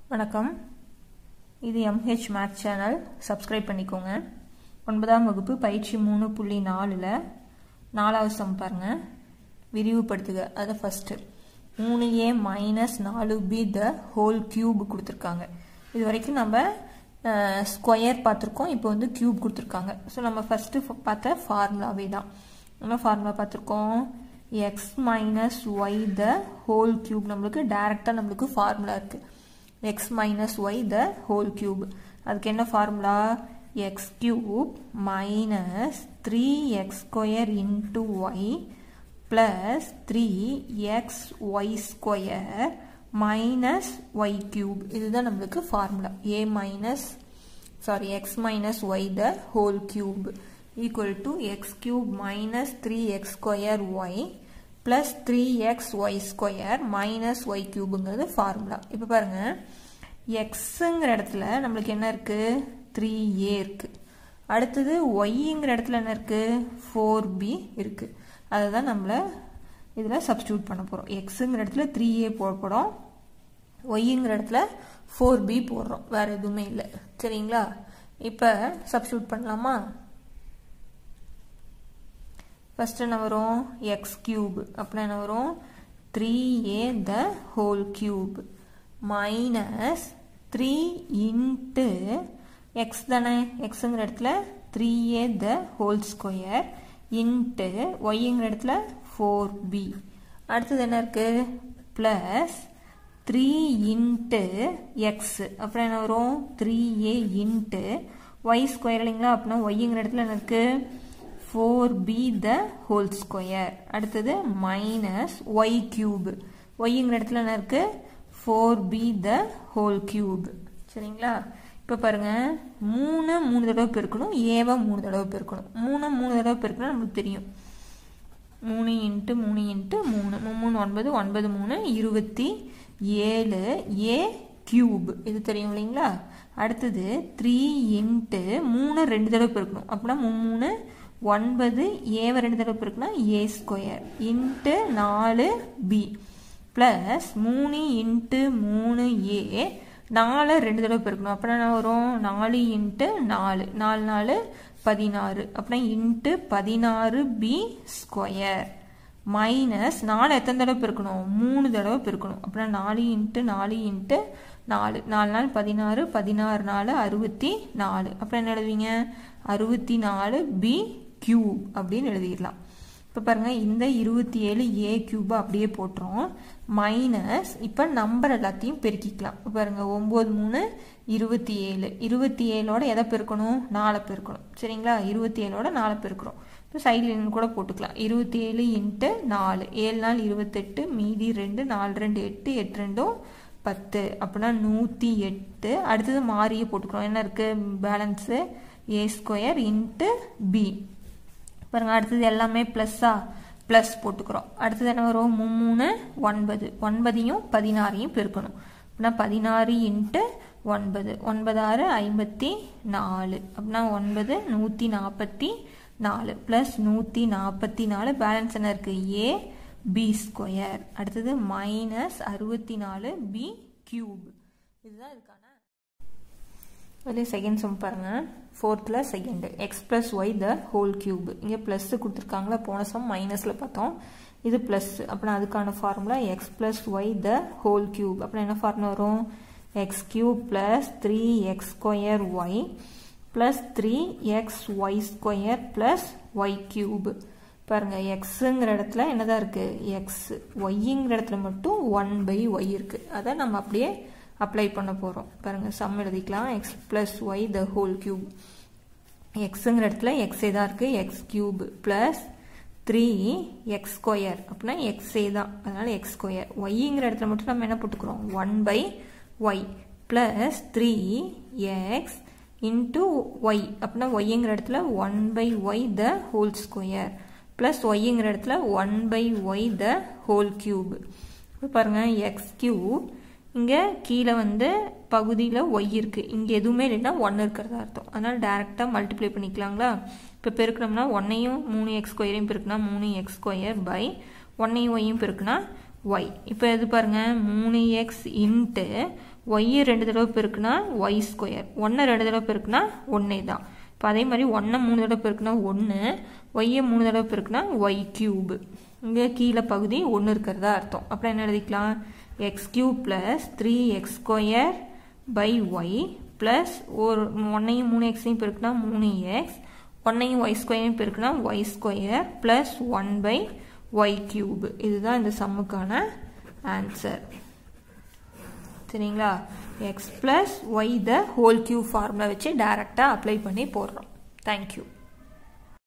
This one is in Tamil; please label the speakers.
Speaker 1: வணக்கம். இது MH மேத்ஸ் சேனல். சப்ஸ்கிரைப் பண்ணிக்கோங்க. 9ஆம் வகுப்பு பயிற்சி 3.4ல 4வது சம் பாருங்க. விரிவுபடுத்துக. அது first 3a minus 4b the whole cube கொடுத்துருக்காங்க. இது வரைக்கும் நம்ம ஸ்கொயர் பார்த்துருக்கோம். இப்போ வந்து கியூப் கொடுத்துருக்காங்க. ஸோ நம்ம ஃபர்ஸ்ட் பார்த்த ஃபார்முலாவே தான். என்ன ஃபார்முலா பார்த்துருக்கோம்? x minus y the whole cube. நம்மளுக்கு டைரக்டாக நம்மளுக்கு ஃபார்முலா இருக்குது. x minus y the whole cube. அதுக்கு என்ன formula? x cube minus 3x square into y plus 3xy square minus y cube. இதுதான் நம்மளுக்கு formula. x minus y the whole cube equal to x cube minus 3x square y plus 3xy square minus y cubeங்கிறது ஃபார்முலா. இப்போ பாருங்க, xங்கிற இடத்துல நம்மளுக்கு என்ன இருக்கு? 3a இருக்கு. அடுத்தது yங்கிற இடத்துல என்ன இருக்கு? 4b இருக்கு. அதுதான் நம்மள இதில் சப்ஸ்டியூட் பண்ண போகிறோம். xங்கிற இடத்துல 3a போடுறோம், yங்கிற இடத்துல 4b போடுறோம். வேற எதுவுமே இல்லை. சரிங்களா? இப்போ சப்ஸ்டியூட் பண்ணலாமா? ஃபர்ஸ்ட் என்ன வரும்? x cube. அப்படின்னா என்ன வரும்? 3a the whole cube minus 3 into x தானே? xங்கிற இடத்துல 3a the whole square into yங்கிற இடத்துல 4b. அடுத்தது என்ன இருக்கு? plus 3 into x. அப்புறம் என்ன வரும்? 3a into y square இல்லைங்களா? அப்படின்னா yங்கிற இடத்துல என்ன இருக்கு? 4b the whole square. அடுத்தது minus y cube. yங்கிற இடத்துல என்ன இருக்கு? 4b the whole cube. சரிங்களா? இப்போ பாருங்க, 3 தடவை பெருக்கணும், ஏவை 3 தடவை பெருக்கணும். 3 தடவை பெருக்கணும் நமக்கு தெரியும். 3 into 3 into 3 9 9 3 27 a cube. இது தெரியும் இல்லைங்களா? அடுத்தது 3 into 3 2 தடவை பெருக்கணும். அப்படின்னா 3 9 ஏவை 2 தடவை பெருக்குனா a square into 4b plus 3 into 3a 4 2 தடவை பெருக்கணும். அப்படின்னா என்ன வரும்? 4 இன்ட்டு 4 4 4 16. அப்படின்னா இன்ட்டு 16b ஸ்கொயர் மைனஸ் 4 எத்தனை தடவை பெருக்கணும்? 3 தடவை பெருக்கணும். அப்படின்னா 4 இன்ட்டு 4 இன்ட்டு 4 4 4 16 16 4 64. அப்புறம் என்ன எழுதுவீங்க? 64b கியூப் அப்படின்னு எழுதிடலாம். இப்போ பாருங்க, இந்த 27a கியூப் அப்படியே போட்டுரும். மைனஸ் இப்போ நம்பர் எல்லாத்தையும் பெருக்கிக்கலாம். இப்போ பாருங்க, 9 3 27. 27ஓட எதை பெருக்கணும்? 4 பெருக்கணும். சரிங்களா? 27ஓட 4 பெருக்கிறோம். இப்போ சைடில் என்ன கூட போட்டுக்கலாம். 27 இன்ட்டு 4 7 நாள் 28, மீதி 2 4 2 8 8 2 10. அப்படின்னா 108. அடுத்தது மாறியே போட்டுக்கிறோம். என்ன இருக்கு? Balance a square into b. பாருங்க, அடுத்தது எல்லாமே ப்ளஸ்ஸா? ப்ளஸ் போட்டுக்கிறோம். அடுத்தது என்ன வரும்? 3 9 9ஐயும் 16ஐயும் பெருக்கணும். அப்படின்னா 16 இன்ட்டு 9 9 6 54. அப்படின்னா 9 144 ப்ளஸ் 144. பேலன்ஸ் என்ன இருக்கு? a b square. அடுத்தது மைனஸ் 64b கியூப். இதுதான் இதுக்கான. அதே செகண்ட் சம் பாருங்க. 4th second x plus y the whole cube. இங்கே ப்ளஸ் கொடுத்துருக்காங்களா? போன சம் மைனஸில் பார்த்தோம். இது ப்ளஸ். அப்படின்னா அதுக்கான formula x plus y the whole cube. அப்படின்னா என்ன ஃபார்முலா வரும்? x cube plus 3x square y plus 3xy square plus y cube. பாருங்க, xங்கிற இடத்துல என்னதான் இருக்கு? x. yங்கிற இடத்துல மட்டும் 1/y இருக்கு. அதை நம்ம அப்படியே அப்ளை பண்ண போகிறோம். பாருங்கள், சம் எழுதிக்கலாம். x plus y the whole cube. xங்கிற இடத்துல xே தான் இருக்குது. x cube plus 3x square. அப்படின்னா xே தான், அதனால் x square. yங்கிற இடத்துல மட்டும் நம்ம என்ன போட்டுக்கிறோம்? 1/y plus 3x into y. அப்படின்னா yங்கிற இடத்துல 1/y the whole square plus yங்கிற இடத்துல 1/y the whole cube. இப்போ பாருங்கள், x cube. இங்கே கீழே வந்து பகுதியில் y இருக்குது. இங்கே எதுவுமே இல்லைன்னா 1 இருக்கிறதா அர்த்தம். அதனால் டேரெக்டாக மல்டிப்ளை பண்ணிக்கலாங்களா? இப்போ பெருக்கணும்னா 1ஐயும் 3x ஸ்கொயரையும் பெருக்குனா 3x ஸ்கொயர் பை 1ஐயும் yயும் பெருக்குனா y. இப்போ எது பாருங்க 3x இன்ட்டு y ரெண்டு தடவை பெருக்குனா y ஸ்கொயர், 1 ரெண்டு தடவை பெருக்குனா 1 தான். இப்போ அதே மாதிரி 1 3 தடவை பெருக்குனா 1, y 3 தடவை பெருக்குனா y கியூப். இங்கே கீழே பகுதி 1 இருக்கிறதா அர்த்தம். அப்புறம் என்ன எழுதிக்கலாம், x cube plus 3x square by y plus ஒரு 1ஐயும் 3xையும் பெருக்குனா 3x, 1ஐயும் y ஸ்கொயரையும் பெருக்குனா y square plus 1 by y cube. இதுதான் இந்த சம்முக்கான ஆன்சர். சரிங்களா, x plus y the whole cube formula வச்சு டைரக்டாக அப்ளை பண்ணி போடுறோம். தேங்க்யூ.